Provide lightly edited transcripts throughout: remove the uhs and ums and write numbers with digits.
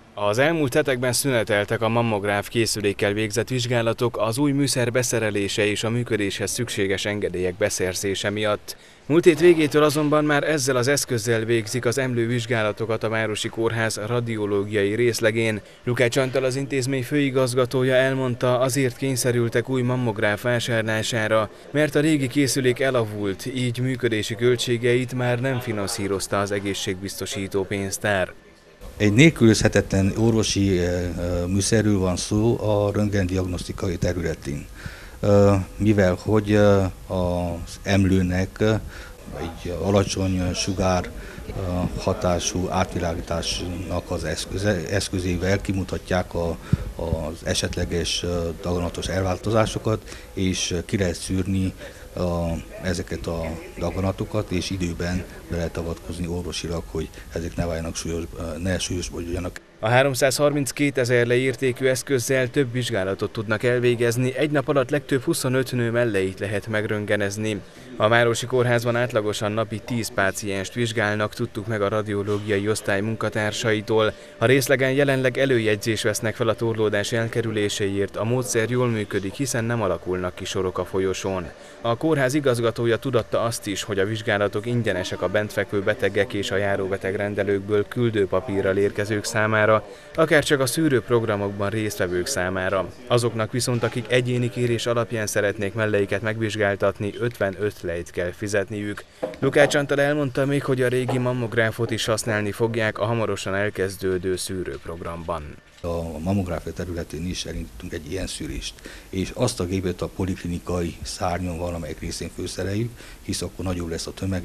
Az elmúlt hetekben szüneteltek a mammográf készülékkel végzett vizsgálatok az új műszer beszerelése és a működéshez szükséges engedélyek beszerzése miatt. Múlt hét végétől azonban már ezzel az eszközzel végzik az emlővizsgálatokat a Városi Kórház radiológiai részlegén. Lukács Antal, az intézmény főigazgatója elmondta, azért kényszerültek új mammográf vásárlására, mert a régi készülék elavult, így működési költségeit már nem finanszírozta az egészségbiztosító pénztár. Egy nélkülözhetetlen orvosi műszerről van szó a röntgendiagnosztikai területén, mivel hogy az emlőnek egy alacsony sugár hatású átvilágításnak az eszközével kimutatják az esetleges daganatos elváltozásosokat, és ki lehet szűrni ezeket a daganatokat, és időben be lehet avatkozni orvosilag, hogy ezek ne váljanak ne súlyosbodjanak. A 332 000 leértékű eszközzel több vizsgálatot tudnak elvégezni, egy nap alatt legtöbb 25 nő melleit lehet megröntgenezni. A Városi Kórházban átlagosan napi 10 pácienst vizsgálnak, tudtuk meg a radiológiai osztály munkatársaitól. A részlegen jelenleg előjegyzés vesznek fel a torlódás elkerüléséért, a módszer jól működik, hiszen nem alakulnak ki sorok a folyosón. A kórház igazgatója tudatta azt is, hogy a vizsgálatok ingyenesek a bentfekvő betegek és a járóbetegrendelőkből küldőpapírral érkezők számára, akár csak a szűrőprogramokban résztvevők számára. Azoknak viszont, akik egyéni kérés alapján szeretnék melleiket megvizsgáltatni, 55 lejt kell fizetniük. Lukács Antal elmondta még, hogy a régi mammográfot is használni fogják a hamarosan elkezdődő szűrőprogramban. A mammográfia területén is elindítunk egy ilyen szűrést, és azt a gépet a poliklinikai szárnyon valamelyik részén főszereljük, hisz akkor nagyobb lesz a tömeg,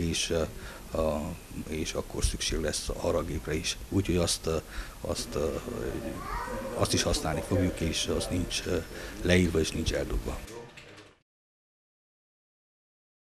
és akkor szükség lesz arra a gépre is. Úgyhogy azt is használni fogjuk, és az nincs leírva és nincs eldugva.